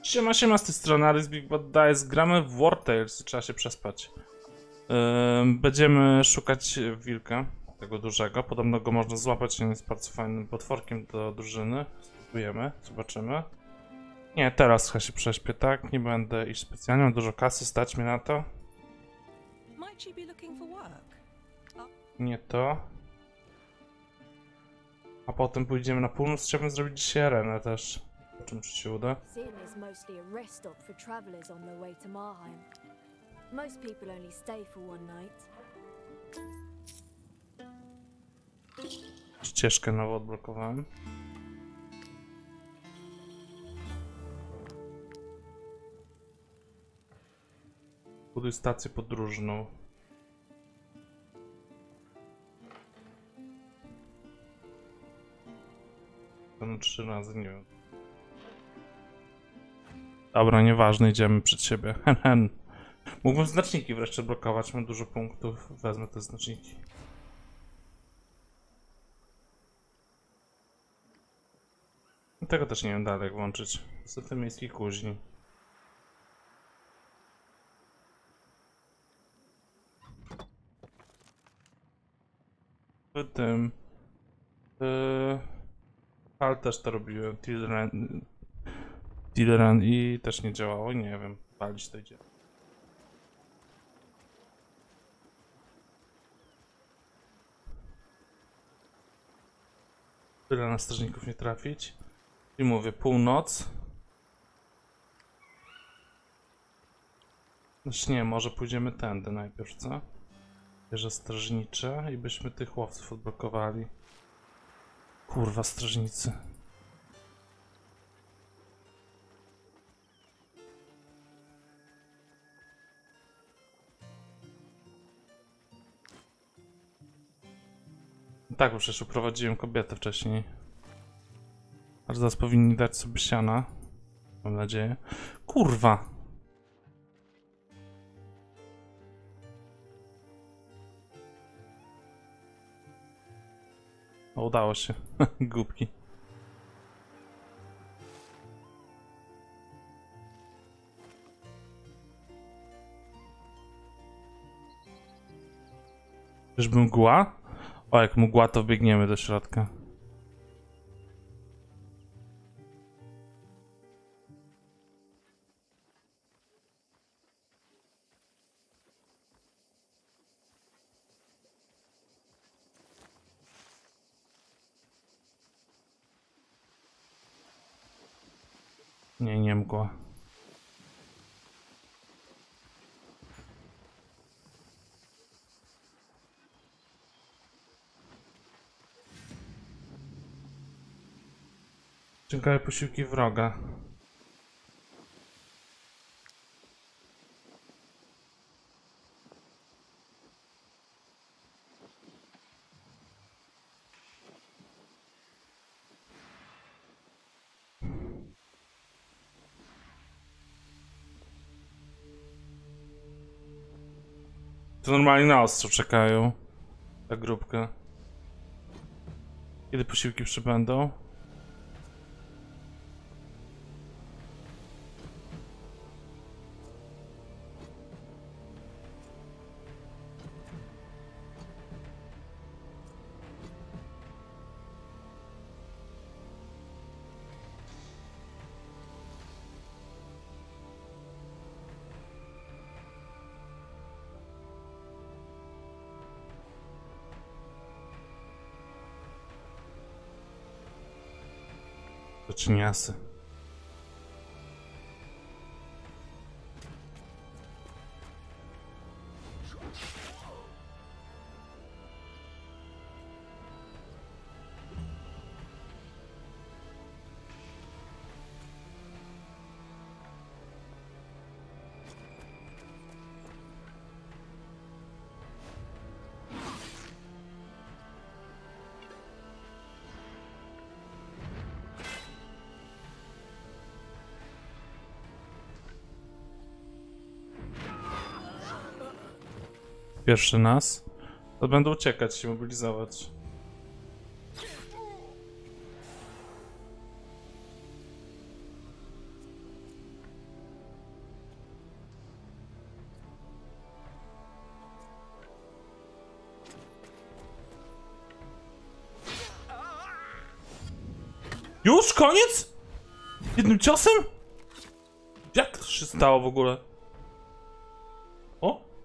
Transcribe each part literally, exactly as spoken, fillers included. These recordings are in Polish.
Siema, siema, z tej strony Aris Big Bad Dice. Gramy w War Tales, trzeba się przespać. Yy, będziemy szukać wilka, tego dużego. Podobno go można złapać, on jest bardzo fajnym potworkiem do drużyny. Spróbujemy, zobaczymy. Nie, teraz chyba się prześpię, tak? Nie będę iść specjalnie, mam dużo kasy, stać mnie na to. Nie to. A potem pójdziemy na północ, chciałbym zrobić dzisiaj arenę też. Zobaczymy, czy się uda. is mostly a rest stop for travelers on their way to Marheim. Most people only stay for one night. Ścieżkę nową odblokowałem. Buduj stację podróżną. Tam trzy razy, nie wiem. Dobra, nieważne, idziemy przed siebie. Hen, hen. Mógłbym znaczniki wreszcie blokować, mam dużo punktów. Wezmę te znaczniki. Tego też nie wiem dalej jak włączyć. Niestety miejskiej kuźni. W tym... Yy... Ale też to robiłem. Tilran... Tilran i też nie działało, nie wiem. Palić to idzie. Tyle na strażników nie trafić. I mówię, północ. Znaczy nie, może pójdziemy tędy najpierw, co? Wieże strażnicze i byśmy tych łowców odblokowali. Kurwa, strażnicy. Tak, bo przecież uprowadziłem kobietę wcześniej. Aż zaraz powinni dać sobie siana. Mam nadzieję. Kurwa! O, udało się. Głupki. Czyżby mgła? O, jak mgła, to biegniemy do środka. Nie, nie mgła. Ciekawe posiłki wroga. To normalnie na ostro czekają. Ta grupka. Kiedy posiłki przybędą? To czyniasy. Pierwszy nas. To będą uciekać, się mobilizować. Już? Koniec? Jednym ciosem? Jak to się stało w ogóle? O?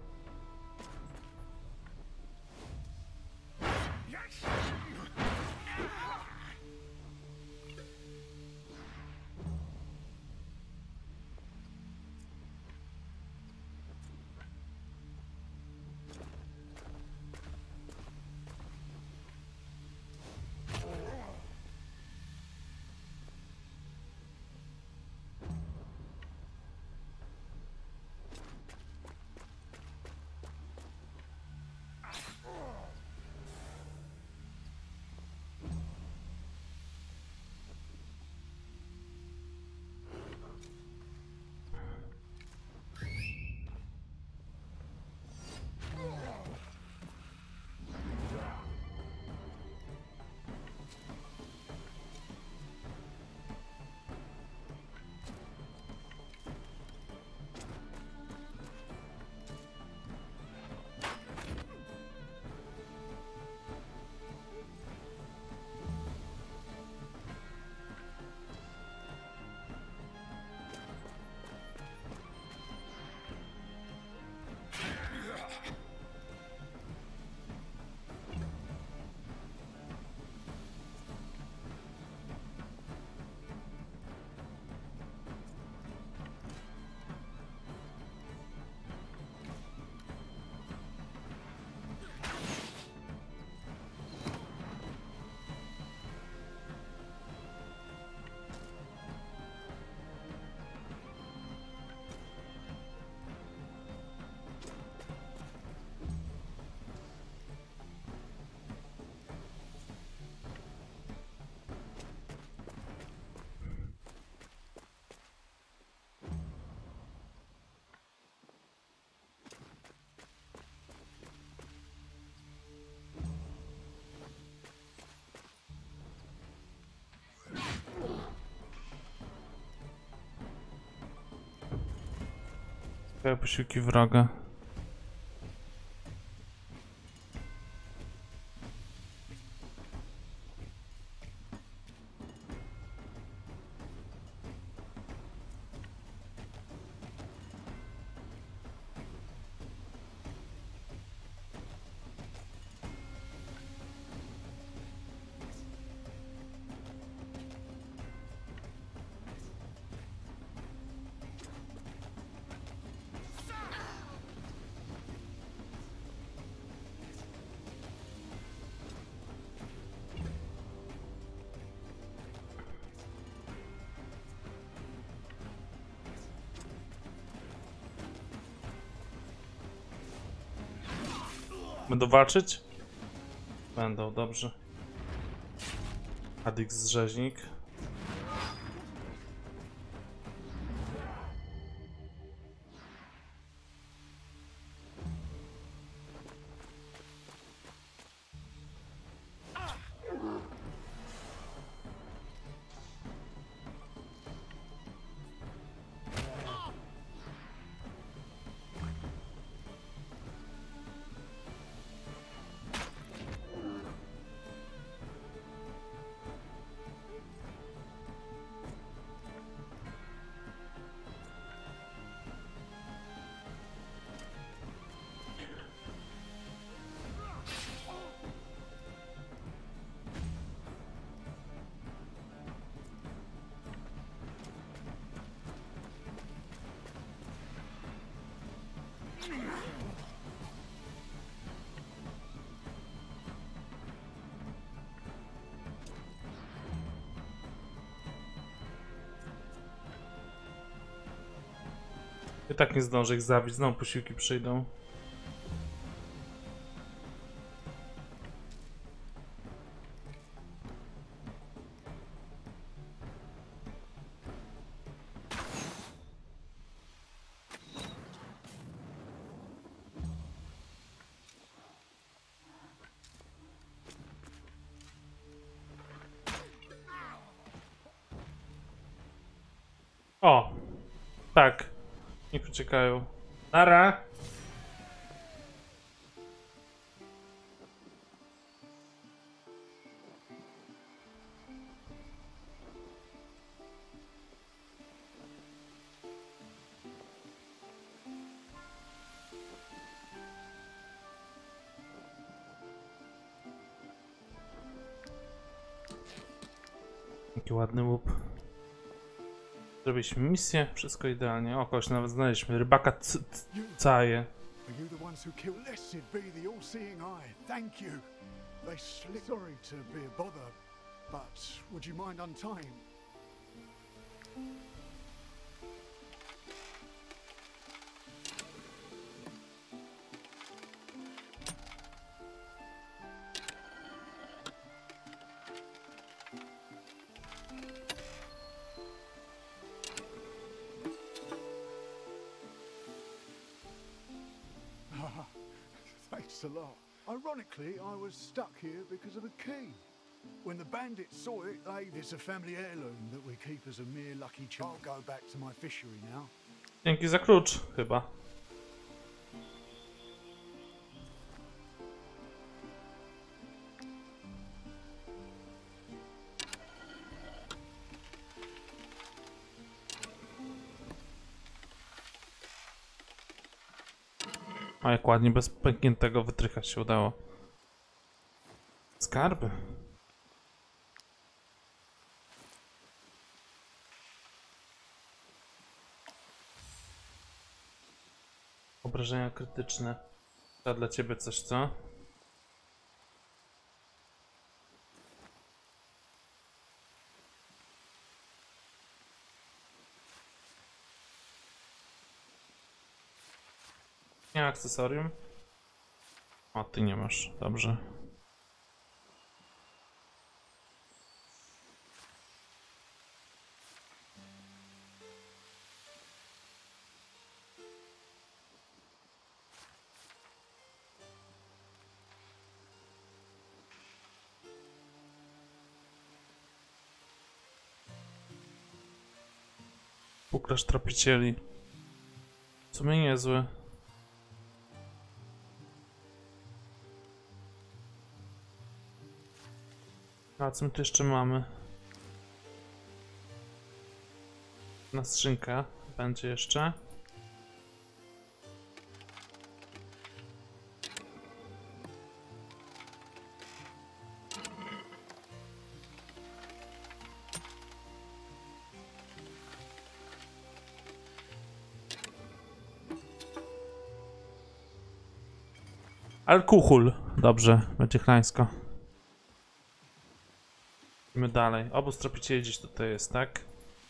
Posiłki wroga. Będą walczyć? Będą, dobrze. Adix rzeźnik. I tak nie zdążę ich zabić, znowu posiłki przyjdą. O! Tak. Niech uciekają. Nara! Jaki ładny łup. Zrobiliśmy misję, wszystko idealnie. O, kogoś nawet znaleźliśmy. Rybaka caje. Are you the ones who killed Blessed be the all-seeing eye? Thank you. They slipped. Sorry to be a bother, but would you mind untying? Thanks a lot. Ironically, I was stuck here because of a key. When the bandits saw it, they... It's a family heirloom that we keep as a mere lucky charm. I'll go back to my fishery now. Dzięki za klucz, chyba. A jak ładnie bez pękniętego wytrycha się udało. Skarby. Obrażenia krytyczne. To dla ciebie coś, co? Nie akcesorium. O, ty nie masz. Dobrze. Ukrasz tropicieli. W sumie niezły. A co my tu jeszcze mamy? Na skrzynkę będzie jeszcze. Alkohol. Dobrze, będzie chlańsko. Idziemy dalej. Obóz tropicieli gdzieś tutaj jest, tak?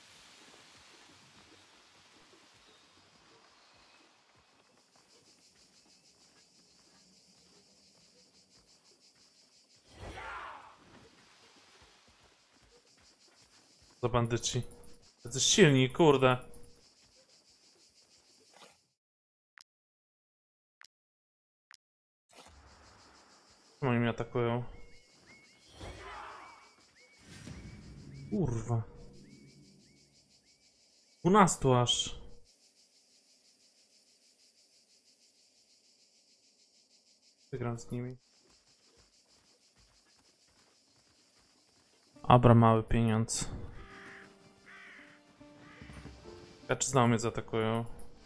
To bandyci. Tacy silni, kurde. Czemu oni mnie atakują? Kurwa. dwunastu aż. Wygram z nimi. Abra, mały pieniądz. Ja czy znowu mnie zaatakują?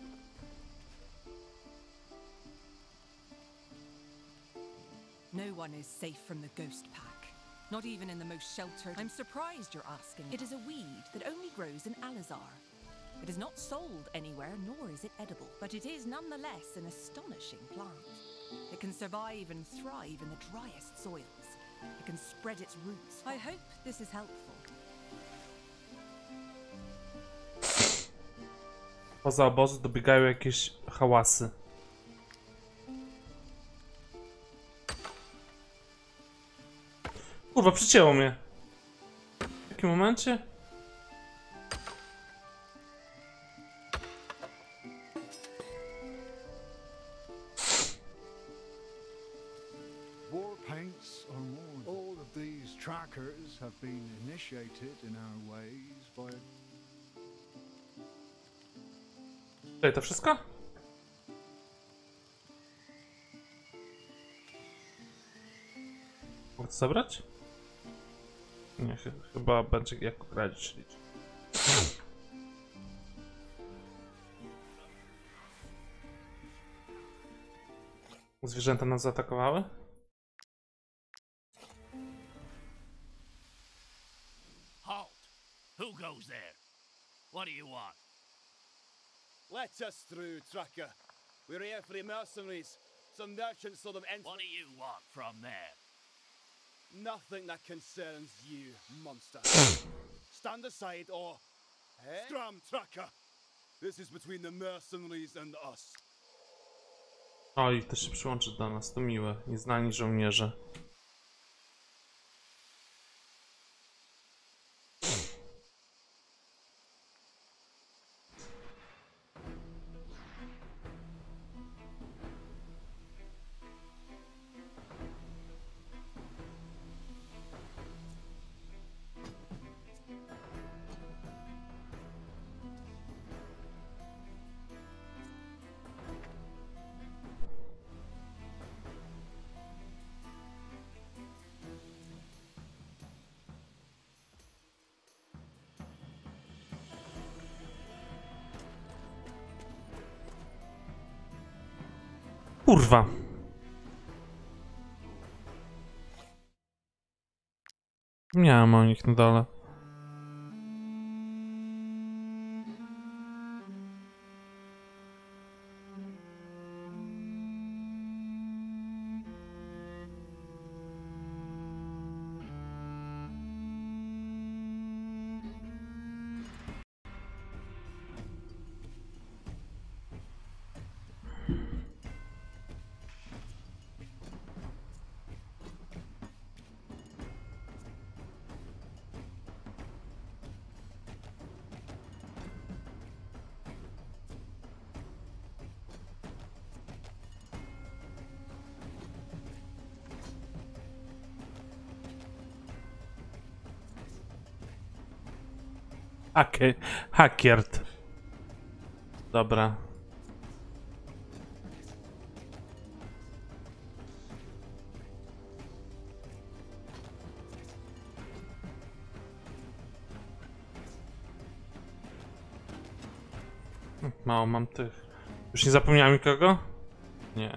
No one is safe from the ghost pack. Not even in the most sheltered. I'm surprised you're asking. It is a weed that only grows in Alizar. It is not sold anywhere, nor is it edible, but it is nonetheless an astonishing plant. It can survive and thrive in the driest soils. It can spread its roots. I hope this is helpful. Poza obozu dobiegają jakieś hałasy. Kurwa, przycięło mnie. W jakim momencie? War paints are more. All of these trackers have been initiated in our ways by... Tutaj to wszystko? Mogę to zabrać? Nie, ch chyba będzie jak radzić liczyć. Zwierzęta nas zaatakowały? Halt! Who goes there? What do you want? Let us through, Tracker. We're here for the mercenaries. Some merchants saw them enter. What do you want from them? Nothing that concerns you, monster. Stand aside or... Eh? Scram, Tracker! This is between the mercenaries and us. O, i ktoś się przyłączy do nas, to miłe. Nieznani żołnierze. Kurwa. Miałem o nich na dole. Hakie, hakiert. Dobra. Mało mam tych. Już nie zapomniałem nikogo? Nie.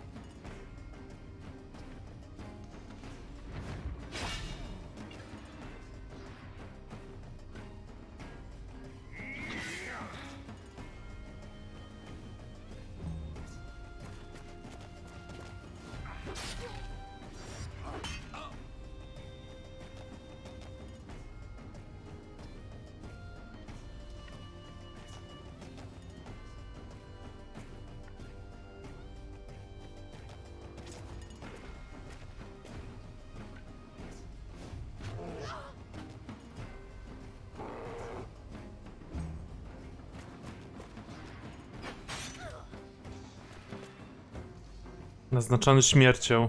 Naznaczony śmiercią.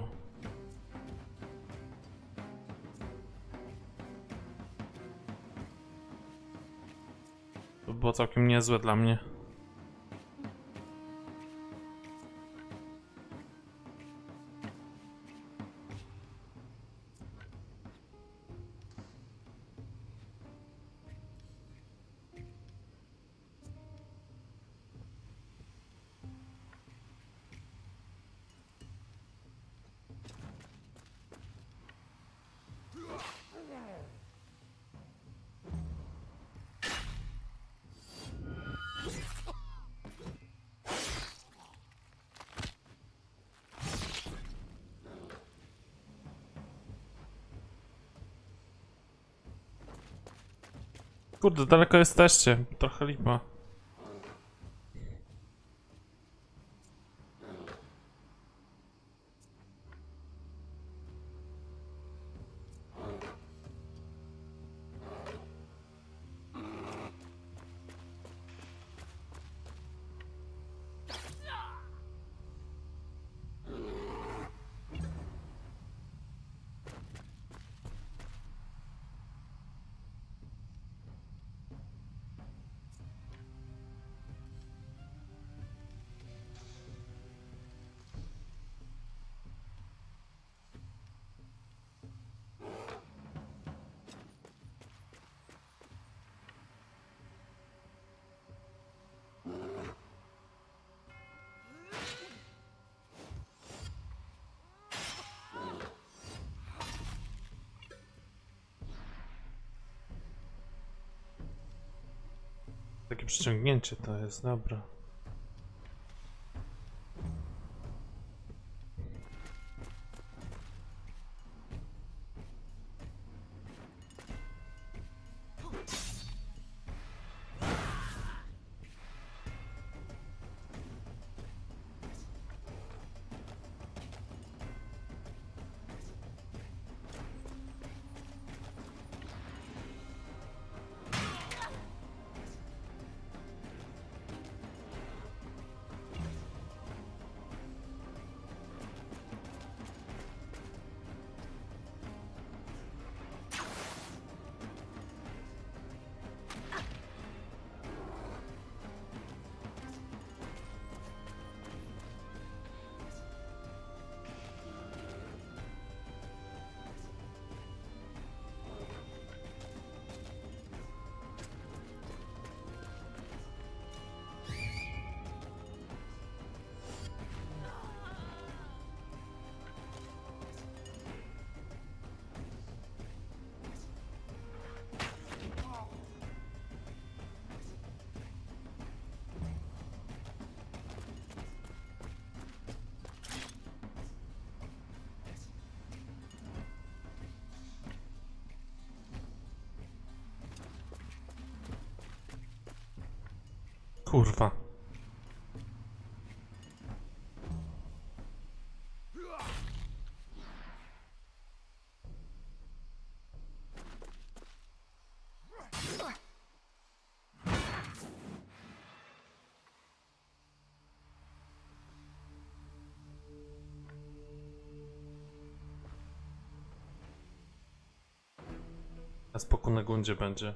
To było całkiem niezłe dla mnie. Kurde, daleko jesteście. Trochę lipa. Takie przyciągnięcie to jest, dobra. Kurwa. A spokój na gundzie będzie.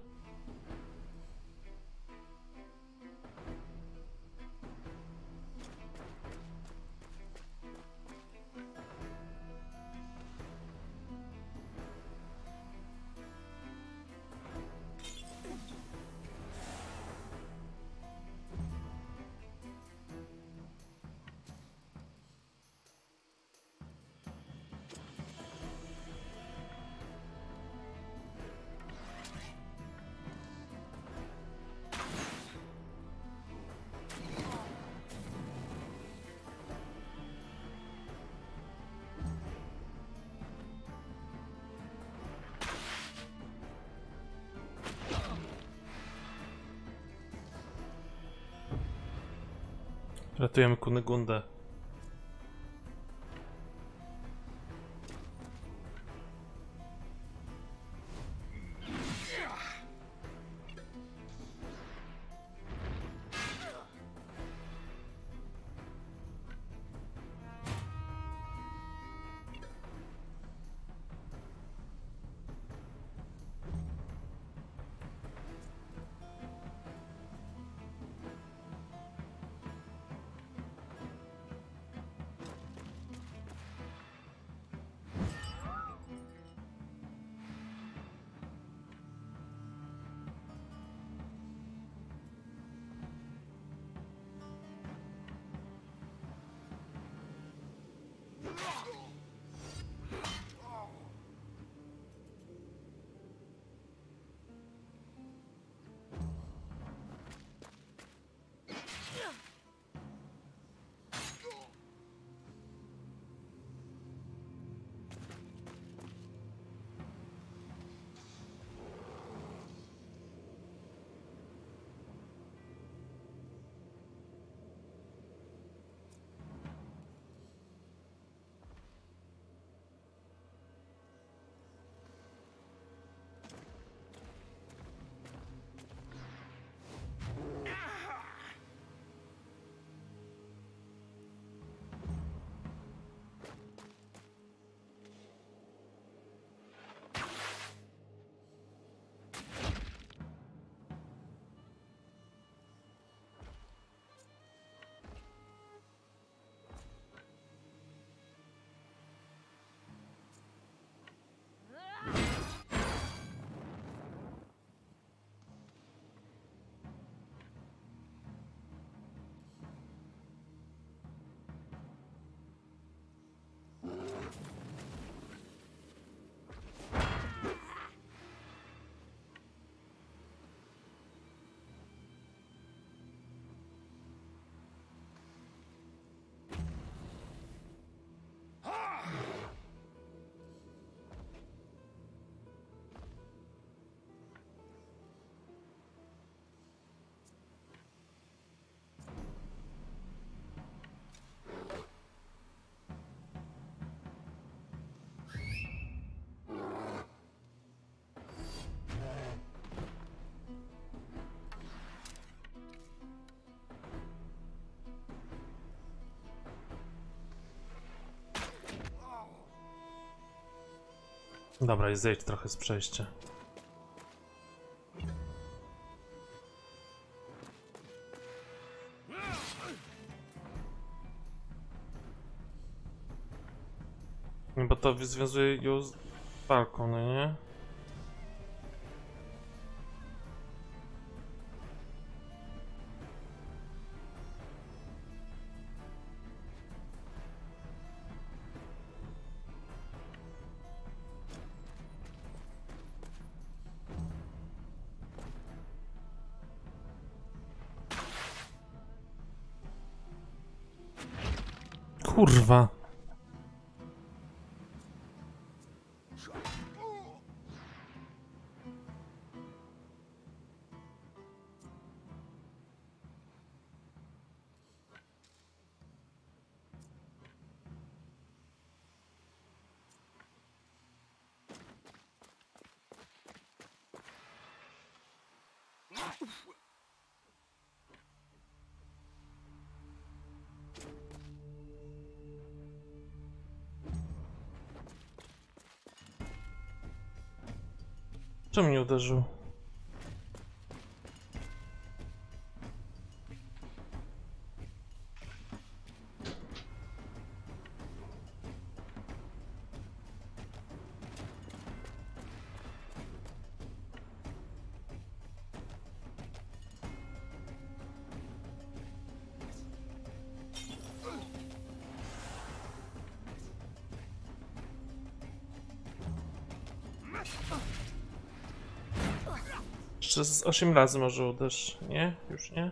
Ratujemy Kunegundę. Dobra, i zejdź trochę z przejścia. Nie, bo to związuje ją z walką, no nie? Kurwa. Czemu mnie uderzył? Jeszcze z osiem razy może uderz, nie? Już nie?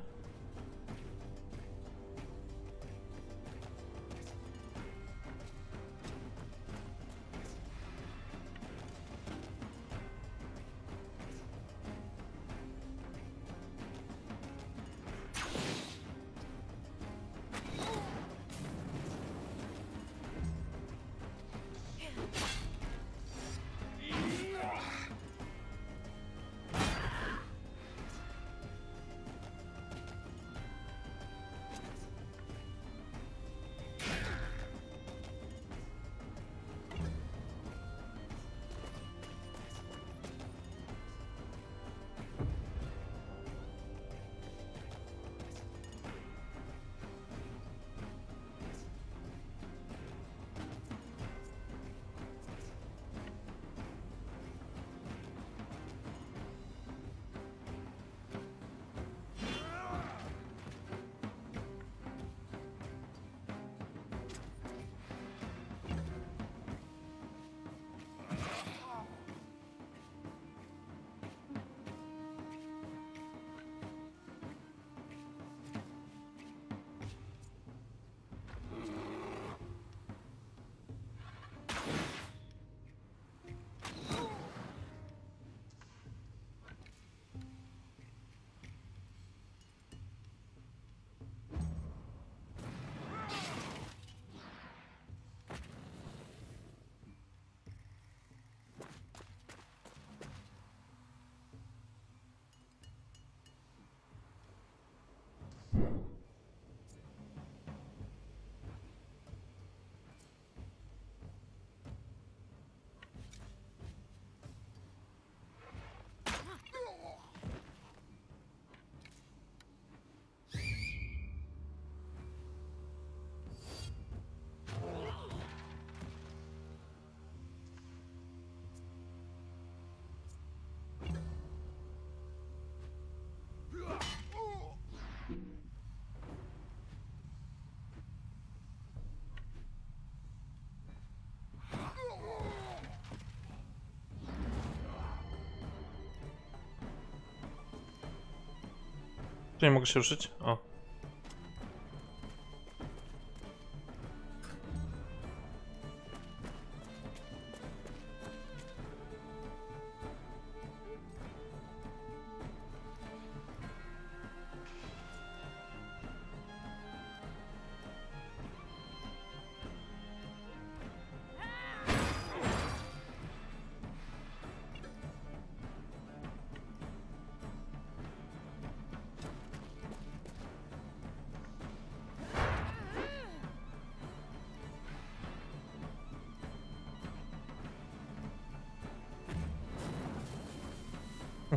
Czy nie mogę się ruszyć? O.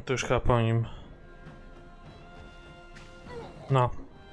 to już chyba po nim. No.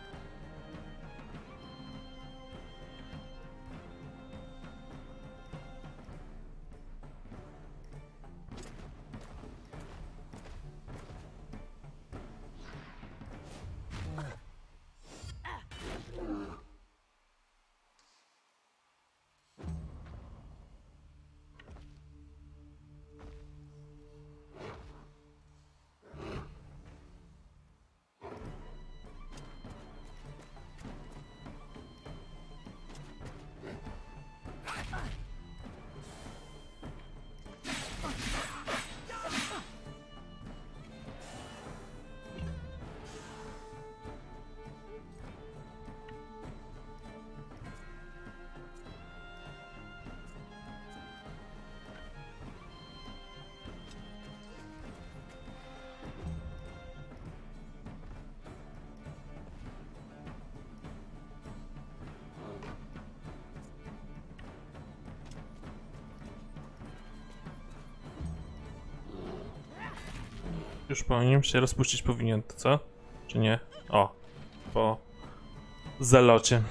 Już po nim się rozpuścić powinien, to co? Czy nie? O, po zelocie.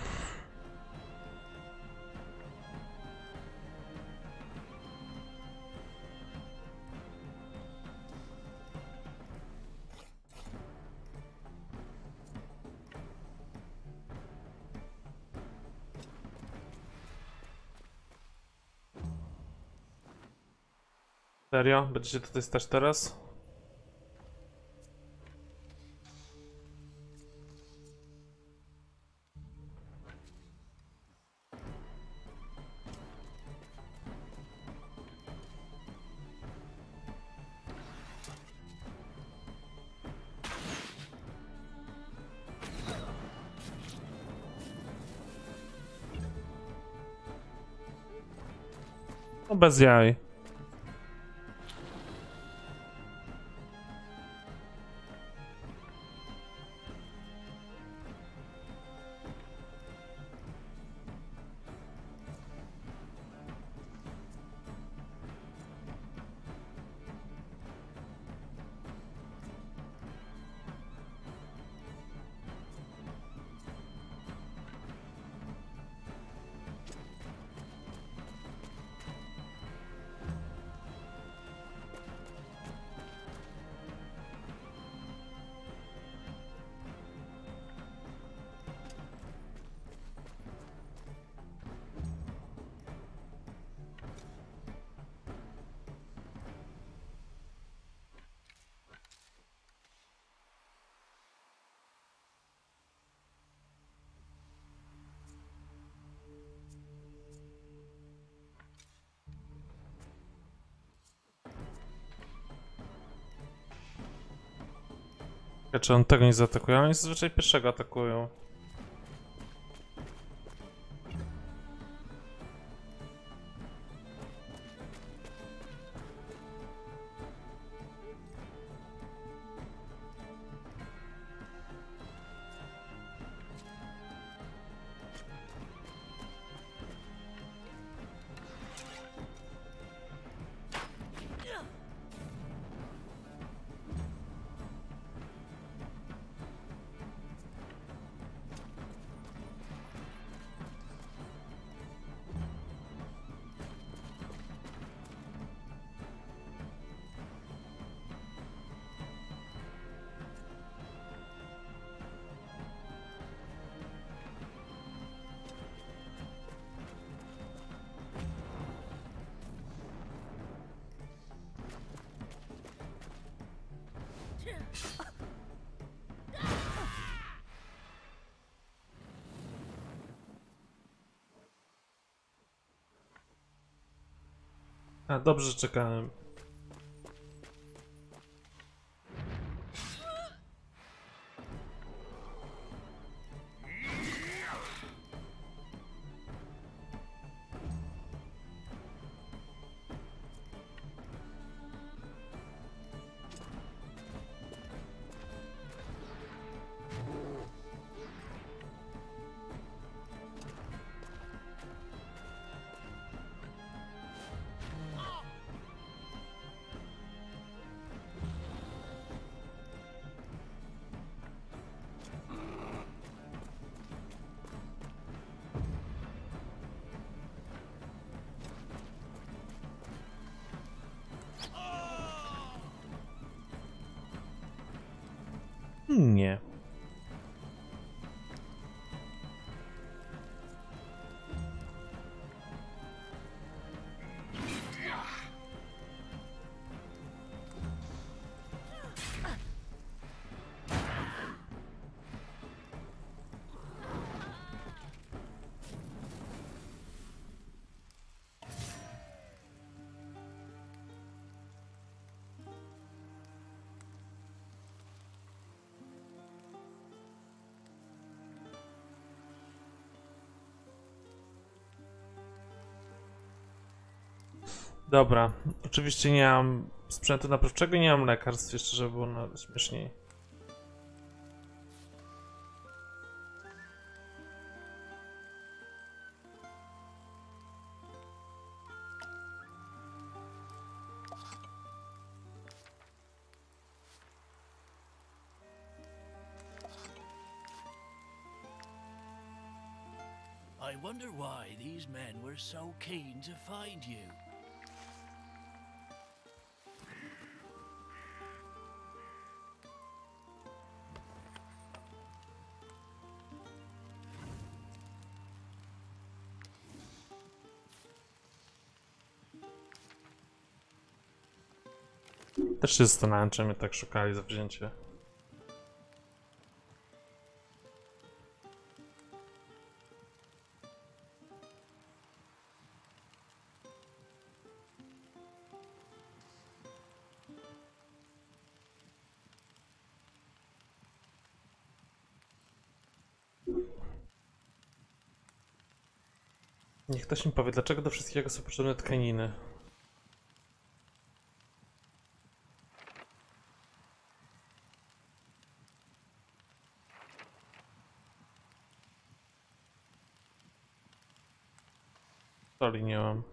Serio? Będziecie tutaj stać teraz? No bez jaj. Czy on tego nie zaatakuje? Oni zazwyczaj pierwszego atakują. A, dobrze, że czekałem. Nie. Dobra, oczywiście nie mam sprzętu naprawczego, nie mam lekarstw, jeszcze żeby było na śmieszniej. I wonder why these men were so keen to find you. Też się zastanawiam, czy mnie tak szukali za wzięcie. Niech ktoś mi powie, dlaczego do wszystkiego są potrzebne tkaniny? Soli nie mam.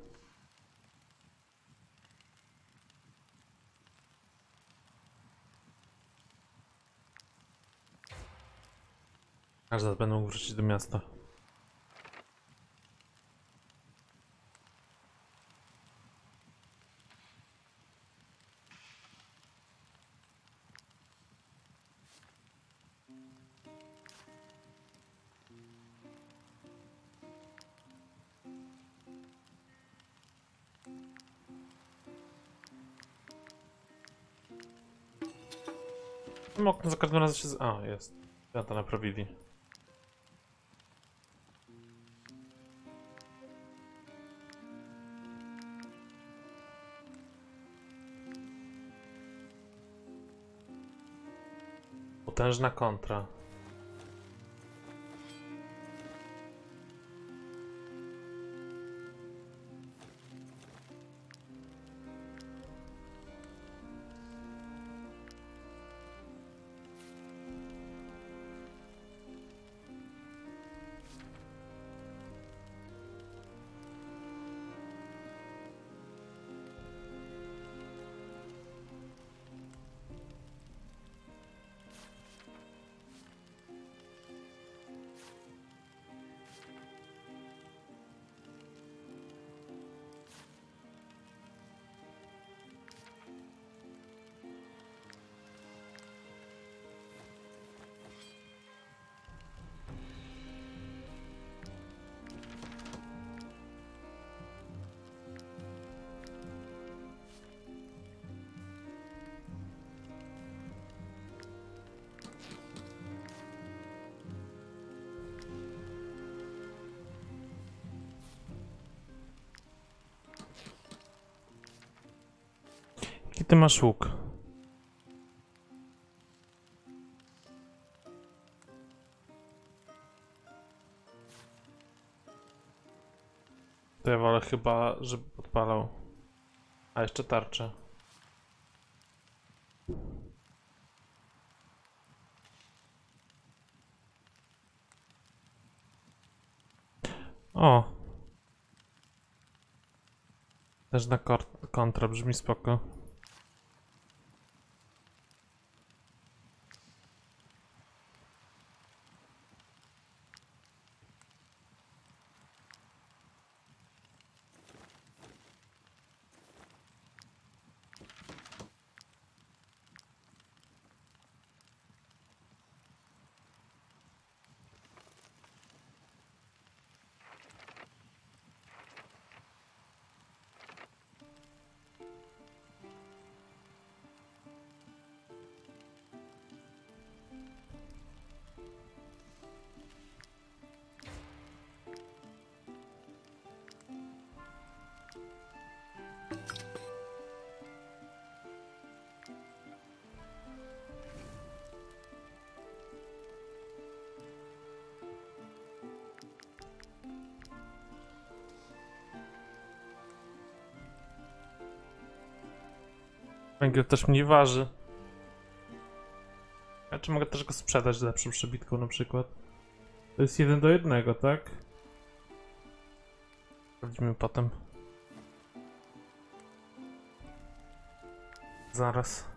Aż zaraz będę mógł wrócić do miasta. Okno za każdym razem się z... A, jest. Ja to naprawili. Potężna kontra. Jaki ty masz łuk? To ja wolę chyba, żeby podpalał. A jeszcze tarczę. O! Też na kontra brzmi spoko. Węgiel też mniej waży. A czy mogę też go sprzedać z lepszą przebitką na przykład? To jest jeden do jednego, tak? Sprawdzimy potem. Zaraz.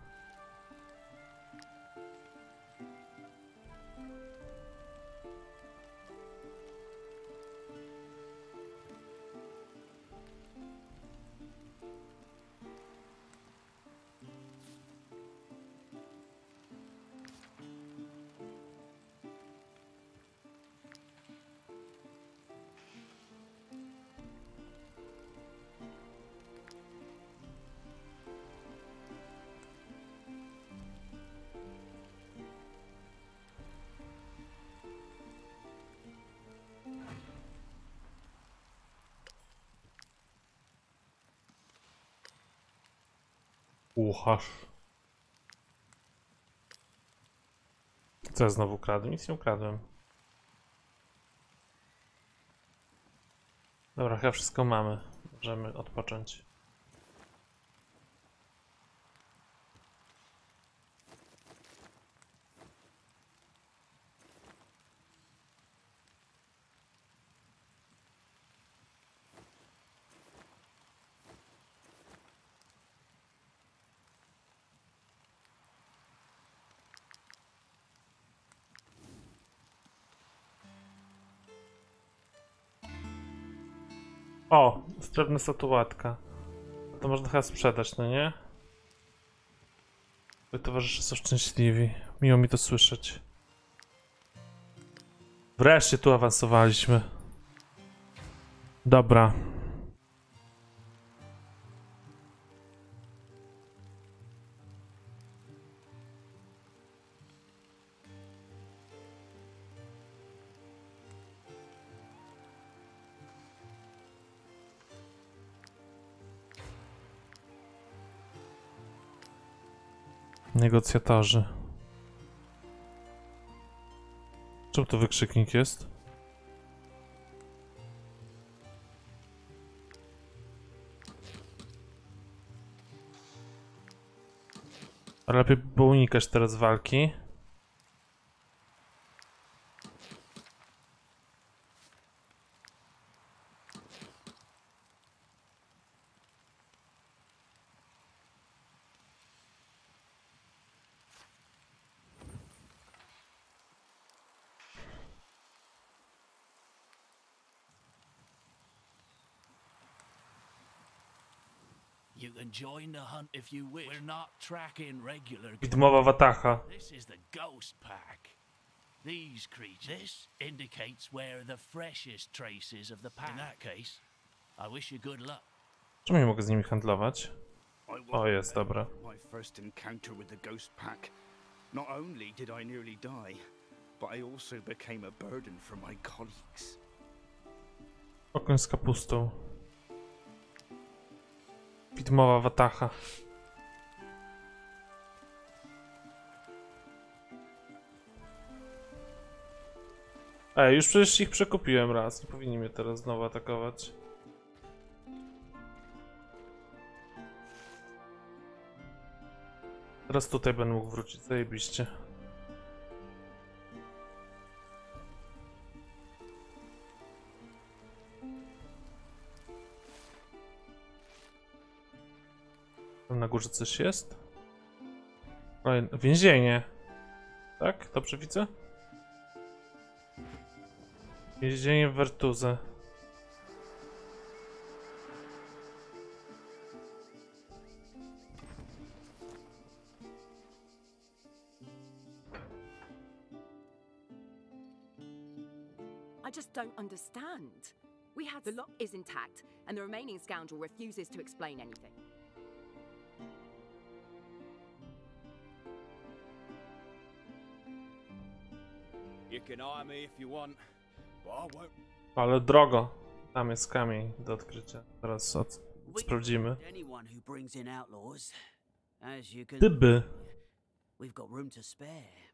Uchasz. Co ja znowu ukradłem? Nic nie ukradłem. Dobra, chyba wszystko mamy. Możemy odpocząć. O, srebrna statuatka. To można chyba sprzedać, no nie? Wy towarzysze są szczęśliwi. Miło mi to słyszeć. Wreszcie tu awansowaliśmy. Dobra. Negocjatorzy. Czemu to wykrzyknik jest? Ale lepiej by było unikać teraz walki. You can join the hunt if you wish. We're not tracking regular. Widmowa watacha. This is the Ghost Pack. These creatures. This indicates where the freshest traces of the pack. In that case, I wish you good luck. Czemu nie mogę z nimi handlować? I O, won't jest, dobra. My first encounter with the Ghost Pack. Not only did I nearly die, but I also became a burden for my colleagues. Okoń z kapustą. Widmowa watacha. Ej, już przecież ich przekupiłem raz. Nie powinni mnie teraz znowu atakować. Teraz tutaj będę mógł wrócić, zajebiście. Tam na górze coś jest? Oj, więzienie. Tak? Dobrze widzę? Więzienie w Wertuze. I just don't understand. We had the lock is intact, and the remaining scoundrel refuses to explain anything. You can hire me if you want, but I won't. Ale drogo. Tam jest kamień do odkrycia. Teraz od... sprawdzimy. Anyone who brings in outlaws, as you can. Gdyby. We've got room to spare.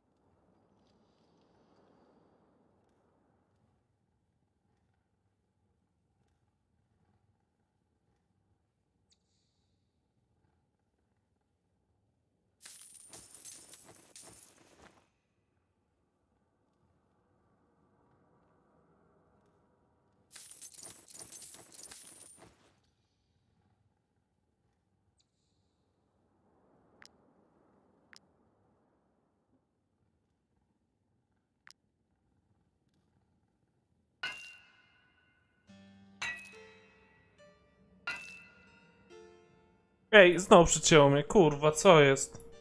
Ej, znowu przycięło mnie, kurwa, co jest?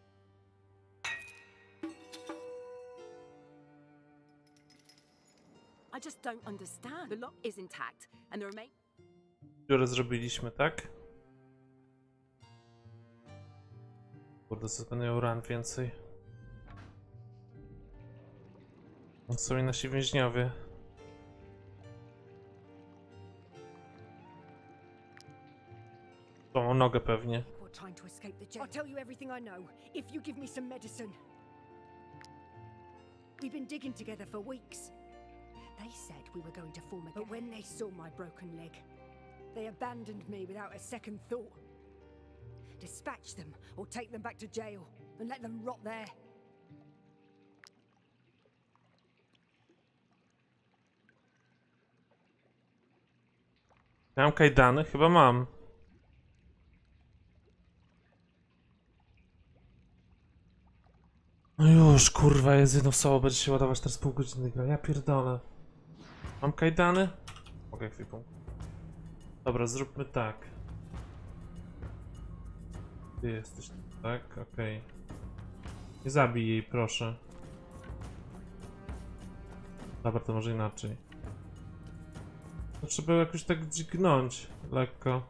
I just don't understand. The lock is intact, and the remain. Dziurę zrobiliśmy, tak? Kurde, co będę miał ran więcej. No są i nasi więźniowie. Tą nogę pewnie. We're trying to escape the jail. I'll tell you everything I know if you give me some medicine. We've been digging together for weeks. They said we were going to form a. But when they saw my broken leg, they abandoned me without a second thought. Dispatch them or take them back to jail and let them rot there. Mam kajdany? Chyba mam. No już, kurwa, jest jedno słowo, będzie się ładować teraz pół godziny gra. Ja pierdolę. Mam kajdany? Mogę chwilę. Dobra, zróbmy tak. Ty jesteś, tak? Okej. Okay. Nie zabij jej, proszę. Dobra, to może inaczej. To trzeba jakoś tak dźgnąć lekko.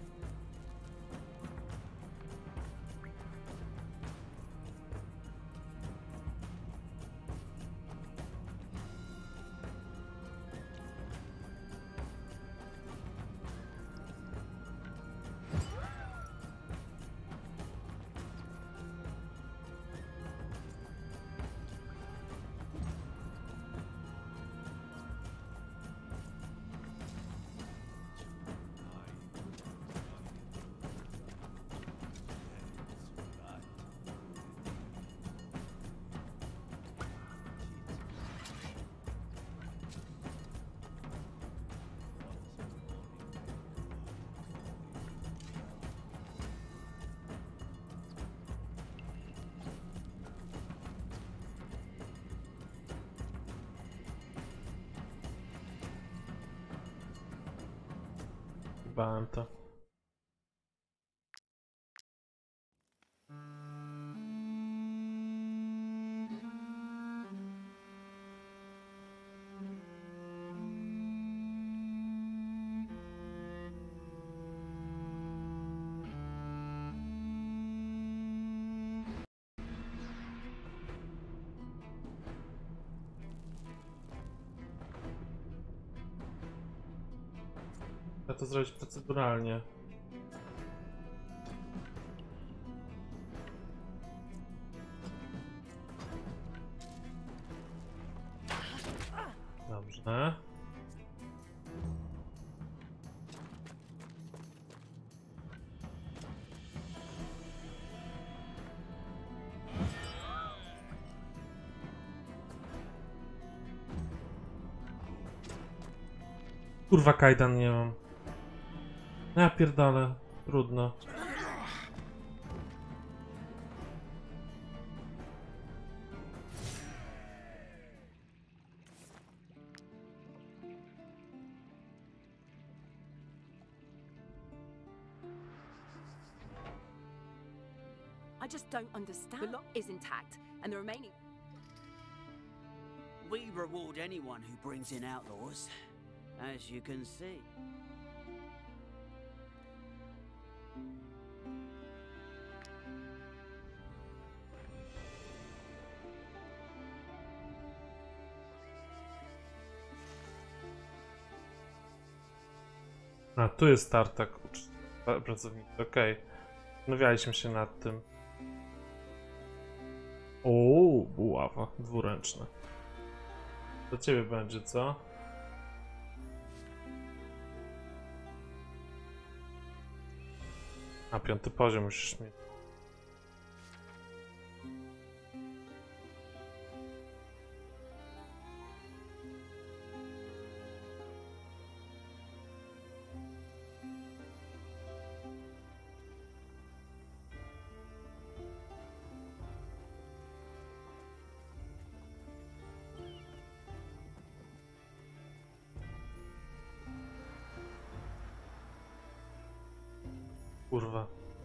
Bałem to. Trzeba to zrobić proceduralnie. Dobrze. Kurwa, kajdan nie mam. Ja pierdolę, trudno. I just don't understand. The lock is intact, and the remaining. We reward anyone who brings in outlaws, as you can see. A, tu jest tartak pracownik, okej. Okay. Zastanawialiśmy się nad tym. Ooo, buława dwuręczna. Do ciebie będzie, co? A, piąty poziom musisz mieć. Kurwa.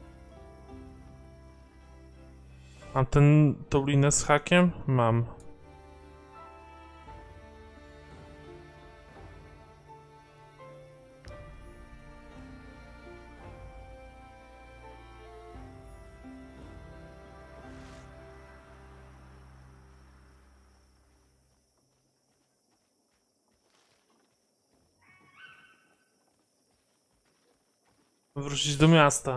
Mam ten, tą linę z hakiem? Mam. Wrócić do miasta.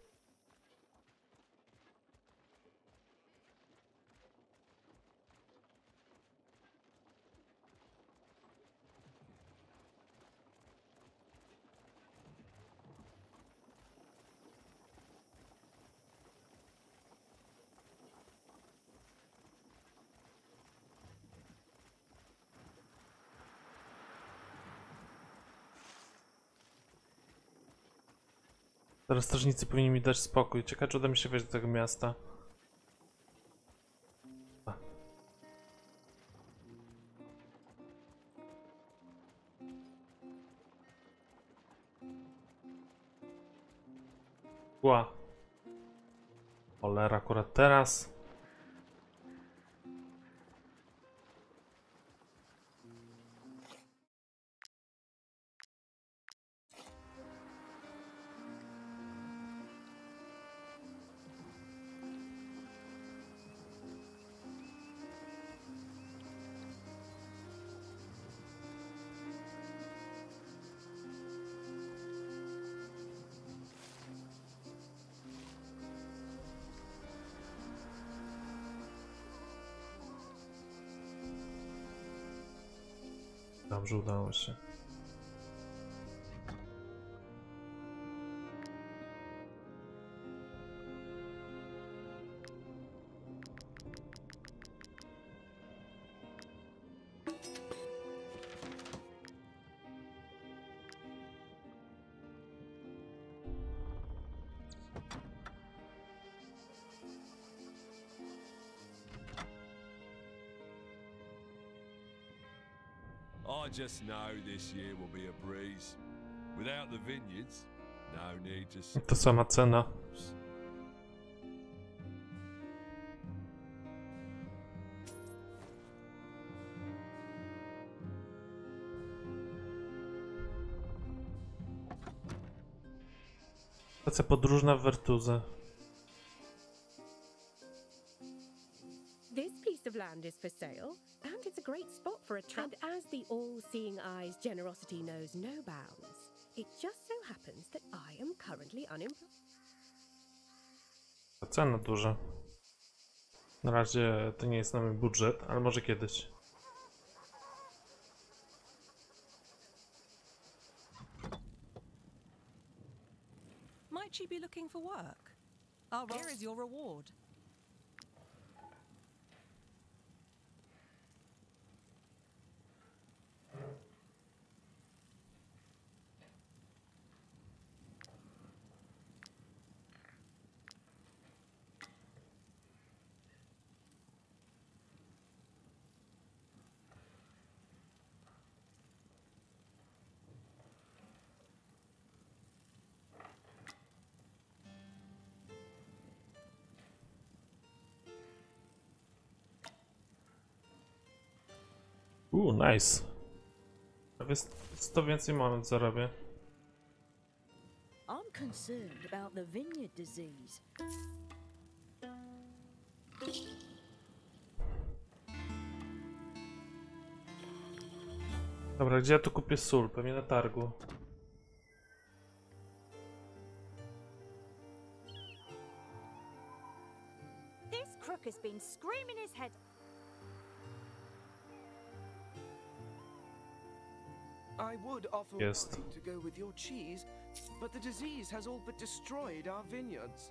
Teraz strażnicy powinni mi dać spokój. Ciekawe, czy uda mi się wejść do tego miasta. A. Ła. Cholera, akurat teraz. Dobrze, udało się. I just know this year will be a breeze. Without the vineyards, no need to... To sama cena. Stacja podróżna w Wertuzę. This piece of land is for sale, and it's a great spot for a trap. And as the all-seeing eye's generosity knows no bounds, it just so happens that I am currently unemployed. Cena duża. Na razie to nie jest na mój budżet, ale może kiedyś. Might you be looking for work? Oh, here is your reward. Uuu, nice. Prawie sto więcej monet zarobię. I'm concerned about the vineyard disease. Dobra, gdzie ja tu kupię sól? Pewnie na targu. This crook has been screaming his head. I would offer Jest. wine to go with your cheese, but the disease has all but destroyed our vineyards.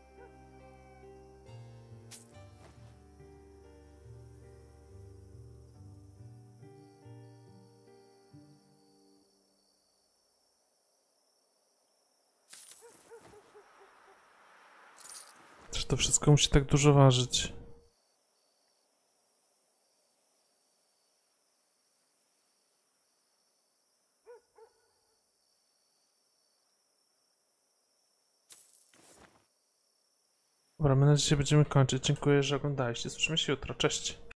Czy to wszystko musi tak dużo ważyć? Dobra, my na dzisiaj będziemy kończyć. Dziękuję, że oglądaliście. Słyszymy się jutro. Cześć.